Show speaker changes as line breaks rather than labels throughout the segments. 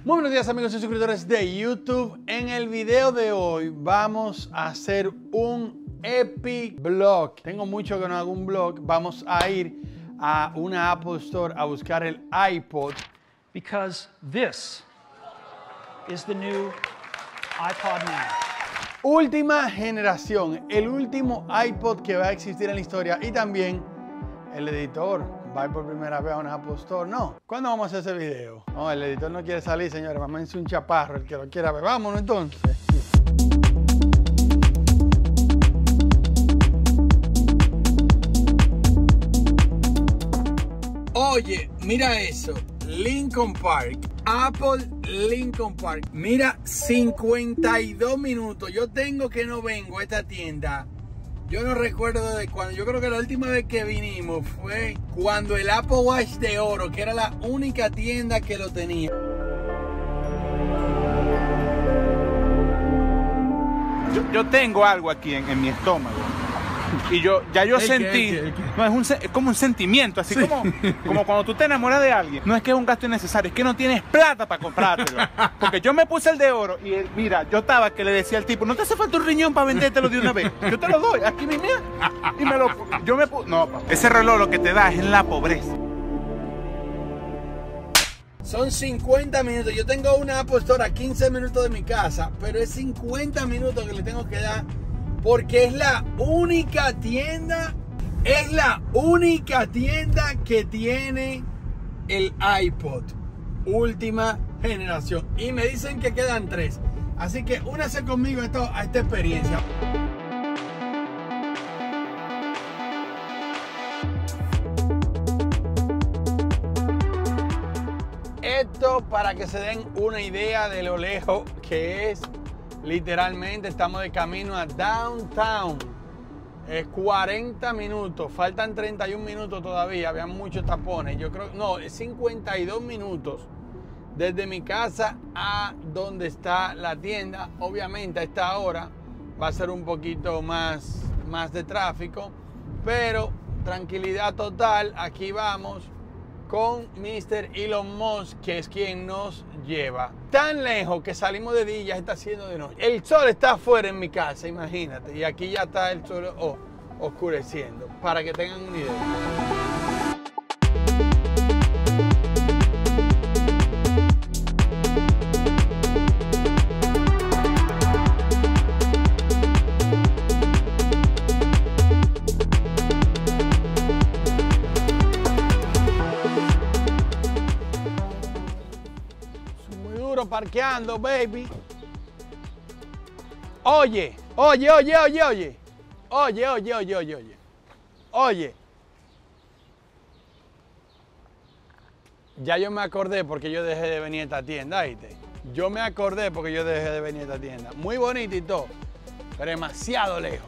Muy buenos días amigos y suscriptores de YouTube. En el video de hoy vamos a hacer un epic vlog. Tengo mucho que no hago un vlog. Vamos a ir a una Apple Store a buscar el iPod.
Because this is the new iPod Nano.
Última generación, el último iPod que va a existir en la historia y también el editor. Va por primera vez a una Apple Store. No. ¿Cuándo vamos a hacer ese video? No, el editor no quiere salir, señores. Mámense un chaparro, el que lo quiera ver. Vámonos entonces. Oye, mira eso. Lincoln Park. Apple Lincoln Park. Mira, 52 minutos. Yo tengo que no vengo a esta tienda. Yo no recuerdo de cuándo. Yo creo que la última vez que vinimos fue cuando el Apple Watch de oro, que era la única tienda que lo tenía.
Yo tengo algo aquí en mi estómago. Y yo sentí, no, es como un sentimiento, así sí. como cuando tú te enamoras de alguien. No es que es un gasto innecesario, es que no tienes plata para comprártelo. Porque yo me puse el de oro y mira, yo estaba que le decía al tipo, no te hace falta un riñón para vendértelo de una vez. Yo te lo doy, aquí mismo. Y yo me puse, no, papá. Ese reloj lo que te da es en la pobreza.
Son 50 minutos. Yo tengo una Apple Store a 15 minutos de mi casa, pero es 50 minutos que le tengo que dar. Porque es la única tienda que tiene el iPod última generación. Y me dicen que quedan 3. Así que únase conmigo a esta experiencia. Esto para que se den una idea de lo lejos que es. Literalmente estamos de camino a Downtown. Es 40 minutos. Faltan 31 minutos todavía. Había muchos tapones. Yo creo, no, es 52 minutos. Desde mi casa a donde está la tienda. Obviamente a esta hora va a ser un poquito más de tráfico. Pero tranquilidad total. Aquí vamos con Mr. Elon Musk, que es quien nos lleva. Tan lejos que salimos de día y ya está haciendo de noche. El sol está afuera en mi casa, imagínate. Y aquí ya está el sol oscureciendo, para que tengan una idea. Parqueando, baby. Oye. Ya yo me acordé porque yo dejé de venir a esta tienda, ¿viste? Yo me acordé porque yo dejé de venir a esta tienda. Muy bonita y todo, pero demasiado lejos.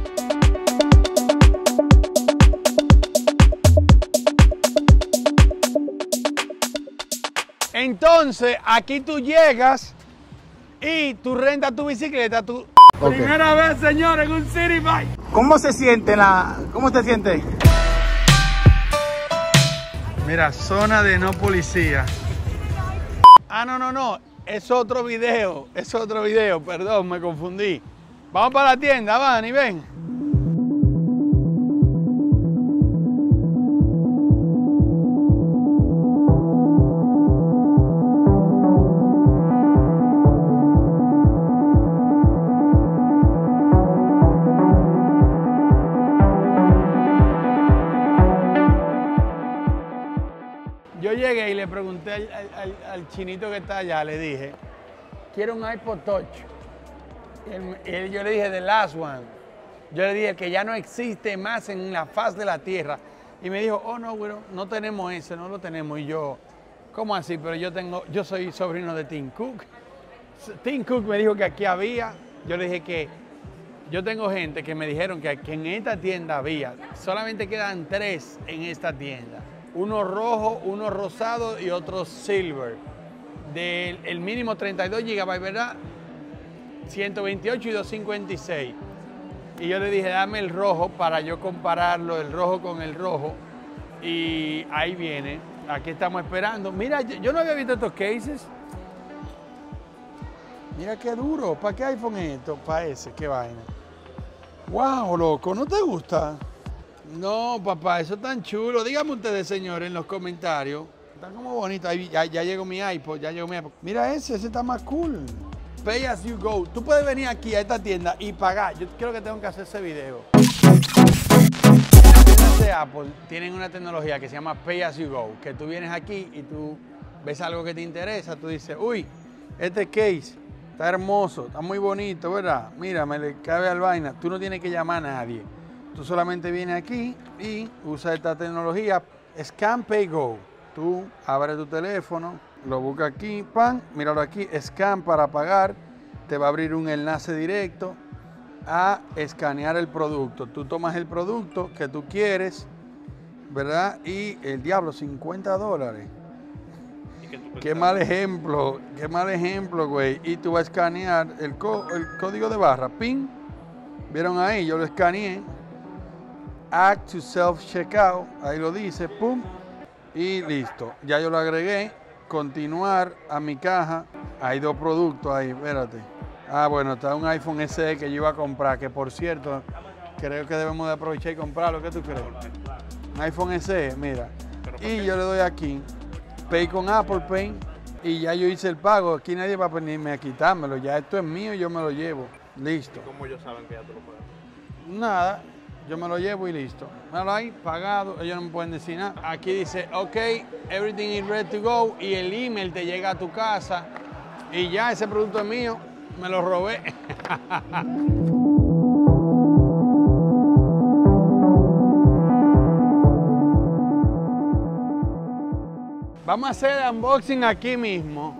Entonces, aquí tú llegas y tú rentas tu bicicleta. Primera vez, señor, en un City Bike.
¿Cómo se siente cómo te sientes?
Mira, zona de no policía. Ah, no. Es otro video. Perdón, me confundí. Vamos para la tienda, Vani, ven. Yo llegué y le pregunté al chinito que está allá, le dije, quiero un iPod Touch. Yo le dije, the last one. Yo le dije, que ya no existe más en la faz de la tierra. Y me dijo, oh no, bueno, no tenemos ese, no lo tenemos. Y yo, ¿cómo así? Pero yo soy sobrino de Tim Cook. Tim Cook me dijo que aquí había. Yo le dije que yo tengo gente que me dijeron que en esta tienda había. Solamente quedan 3 en esta tienda. Uno rojo, uno rosado y otro silver. El mínimo 32 GB, ¿verdad? 128 y 256. Y yo le dije, dame el rojo para yo compararlo, el rojo con el rojo. Y ahí viene. Aquí estamos esperando. Mira, yo no había visto estos cases. Mira qué duro. ¿Para qué iPhone es esto? Para ese, qué vaina. Wow, loco, ¿no te gusta? No, papá, eso es tan chulo. Díganme ustedes, señores, en los comentarios. Está como bonito. Ahí ya llegó mi iPod, ya llegó mi iPod. Mira ese está más cool. Pay as you go. Tú puedes venir aquí a esta tienda y pagar. Yo creo que tengo que hacer ese video. Las tiendas de Apple tienen una tecnología que se llama Pay as you go. Que tú vienes aquí y tú ves algo que te interesa. Tú dices, uy, este case está hermoso, está muy bonito, ¿verdad? Mira, me le cabe al vaina. Tú no tienes que llamar a nadie. Tú solamente vienes aquí y usas esta tecnología Scan Pay Go. Tú abres tu teléfono, lo buscas aquí, pan, míralo aquí, Scan para pagar. Te va a abrir un enlace directo a escanear el producto. Tú tomas el producto que tú quieres, ¿verdad? Y el diablo, $50. Qué mal ejemplo, güey. Y tú vas a escanear el código de barra, pin. ¿Vieron ahí? Yo lo escaneé. Add to self-checkout, ahí lo dice, pum, y listo. Ya yo lo agregué, continuar a mi caja. Hay 2 productos ahí, espérate. Ah, bueno, está un iPhone SE que yo iba a comprar, que por cierto, creo que debemos de aprovechar y comprarlo. ¿Qué tú crees? Un iPhone SE, mira. Y yo le doy aquí, Pay con Apple Pay, y ya yo hice el pago. Aquí nadie va a venirme a quitármelo, ya esto es mío y yo me lo llevo. Listo.
¿Cómo ellos saben que ya tú lo puedes?
Nada. Yo me lo llevo y listo. Míralo ahí, pagado, ellos no me pueden decir nada. Aquí dice, ok, everything is ready to go, y el email te llega a tu casa y ya ese producto es mío, me lo robé. Vamos a hacer el unboxing aquí mismo.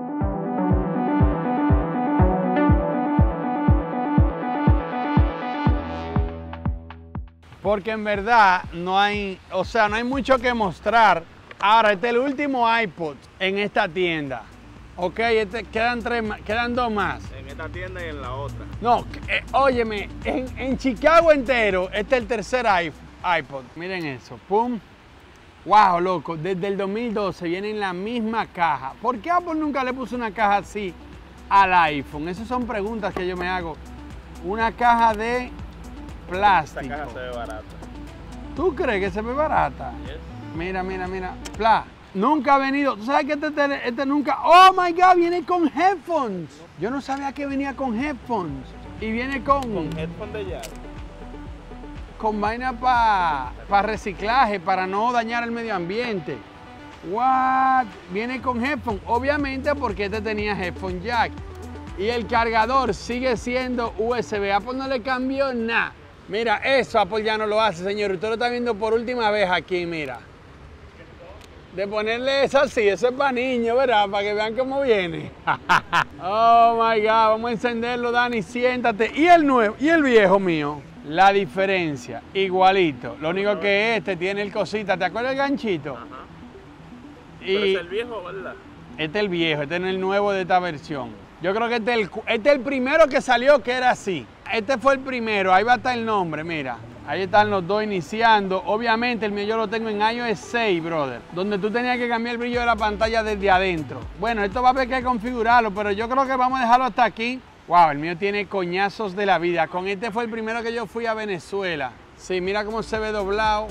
Porque en verdad no hay mucho que mostrar. Ahora, este es el último iPod en esta tienda. Ok, quedan 2 más.
En esta tienda y en la otra.
No, óyeme, en Chicago entero, este es el tercer iPod. Miren eso, pum. Wow, loco, desde el 2012 viene en la misma caja. ¿Por qué Apple nunca le puso una caja así al iPhone? Esas son preguntas que yo me hago. Una caja de plástico.
Esta caja se ve barata.
¿Tú crees que se ve barata?
Yes.
Mira. Nunca ha venido. ¿Tú sabes que este nunca? ¡Oh, my God! Viene con headphones. Yo no sabía que venía con headphones. Y viene con
headphones de llave.
Con vaina para reciclaje, para no dañar el medio ambiente. What? Viene con headphones. Obviamente porque este tenía headphone jack. Y el cargador sigue siendo USB. Apple no le cambió nada. Mira, eso Apple ya no lo hace, señor. Usted lo está viendo por última vez aquí, mira. De ponerle eso así, eso es para niños, ¿verdad? Para que vean cómo viene. Oh, my God. Vamos a encenderlo, Dani, siéntate. ¿Y el nuevo? ¿Y el viejo mío? La diferencia, igualito. Lo único que este tiene el cosita. ¿Te acuerdas del ganchito?
Ajá.
Y
pero es el viejo, ¿verdad?
Este es el viejo, este es el nuevo de esta versión. Yo creo que este es el primero que salió que era así. Este fue el primero, ahí va a estar el nombre, mira. Ahí están los 2 iniciando. Obviamente el mío yo lo tengo en iOS 6, brother. Donde tú tenías que cambiar el brillo de la pantalla desde adentro. Bueno, esto va a haber que configurarlo, pero yo creo que vamos a dejarlo hasta aquí. Wow, el mío tiene coñazos de la vida. Con este fue el primero que yo fui a Venezuela. Sí, mira cómo se ve doblado.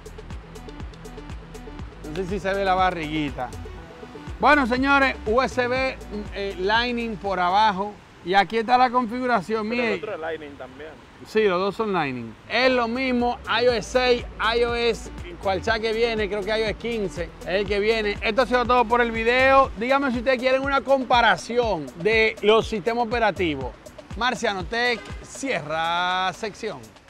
No sé si se ve la barriguita. Bueno, señores, USB Lightning por abajo. Y aquí está la configuración.
Pero
mire.
el otro es Lightning también.
Sí, los 2 son Lightning. Es lo mismo, iOS 6, iOS, cual sea que viene, creo que iOS 15 es el que viene. Esto ha sido todo por el video. Díganme si ustedes quieren una comparación de los sistemas operativos. Marciano Tech cierra sección.